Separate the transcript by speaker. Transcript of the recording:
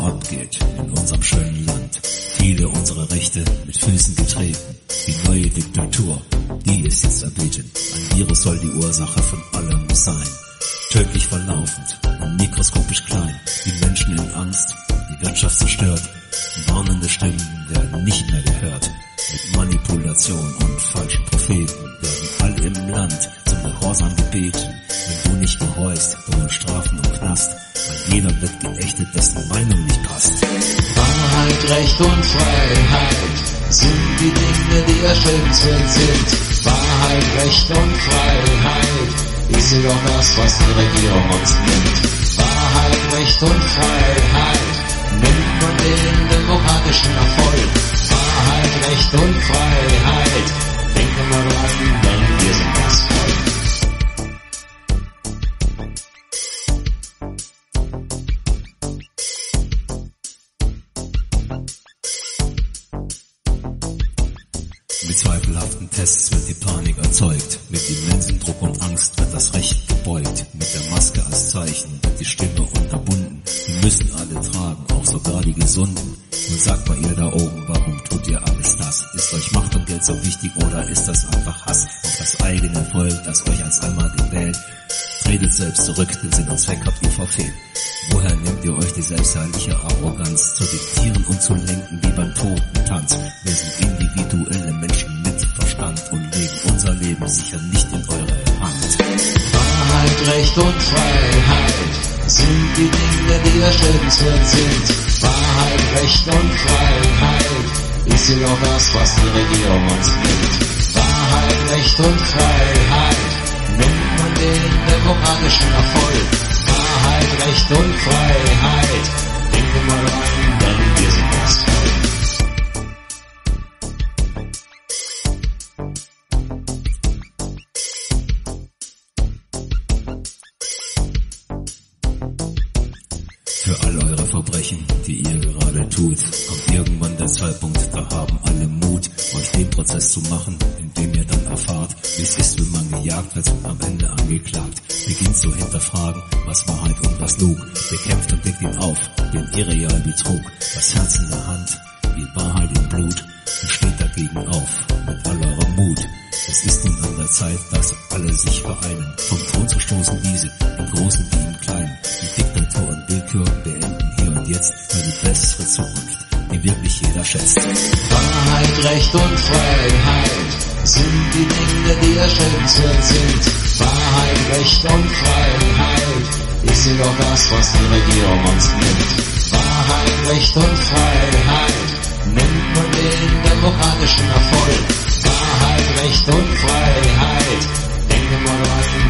Speaker 1: abgeht in unserem schönen Land. Viele unserer Rechte mit Füßen getreten. Die neue Diktatur, die ist jetzt erbeten. Ein Virus soll die Ursache von allem sein. Tödlich verlaufend und mikroskopisch klein. Die Menschen in Angst, die Wirtschaft zerstört. Warnende Stimmen werden nicht mehr gehört. Mit Manipulation und falschen Propheten werden alle im Land zum Gehorsam gebeten. Wenn du nicht gehorchst, drohen Strafen und Knast. Weil jeder wird geächtet, dessen Meinung nicht passt.
Speaker 2: Wahrheit, Recht und Freiheit sind die Dinge, die erstrebenswert sind. Wahrheit, Recht und Freiheit ist jedoch das, was die Regierung uns nimmt. Wahrheit, Recht und Freiheit nimmt man den demokratischen Erfolg. Wahrheit, Recht und Freiheit, denken wir dran, denn wir sind das Volk.
Speaker 1: Mit zweifelhaften Tests wird die Panik erzeugt. Mit immensem Druck und Angst wird das Recht gebeugt. Mit der Maske als Zeichen wird die Stimme unterbunden. Die müssen alle tragen, auch sogar die Gesunden. Nun sagt mal ihr da oben, warum tut ihr alles das? Ist euch Macht und Geld so wichtig oder ist das einfach Hass auf das eigene Volk, das euch als einmal gewählt? Tretet selbst zurück, den Sinn und Zweck habt ihr verfehlt. Woher nehmt ihr euch die selbstherrliche Arroganz, zu diktieren und zu lenken wie beim Totentanz? Wir sind individuelle Menschen mit Verstand und legen unser Leben sicher nicht in eure Hand.
Speaker 2: Wahrheit, Recht und Freiheit sind die Dinge, die erstrebenswert sind. Wahrheit, Recht und Freiheit ist jedoch das, was die Regierung uns nimmt. Wahrheit, Recht und Freiheit nimmt man den demokratischen Erfolg. Wahrheit, Recht und Freiheit, denken wir dran, denn wir sind das Volk.
Speaker 1: Für all eure Verbrechen, die ihr gerade tut, kommt irgendwann der Zeitpunkt, da haben alle Mut, euch den Prozess zu machen, in dem ihr dann erfahrt, wie es ist, wenn man gejagt wird und am Ende angeklagt. Beginnt zu hinterfragen, was Wahrheit und was Lug, bekämpft und deckt ihn auf, den irreal Betrug. Das Herz in der Hand, die Wahrheit im Blut, und steht dagegen auf, mit all eurem Mut. Es ist nun an der Zeit, dass alle sich vereinen, vom Thron zu stoßen diese, im Großen wie im Kleinen. Die Diktatur und Willkür beenden hier und jetzt für die bessere Zukunft, die wirklich jeder schätzt.
Speaker 2: Wahrheit, Recht und Freiheit sind die Dinge, die erstrebenswert sind. Wahrheit, Recht und Freiheit ist jedoch das, was die Regierung uns nimmt. Wahrheit, Recht und Freiheit nimmt man den demokratischen Erfolg. Wahrheit, Recht und Freiheit, denken wir dran.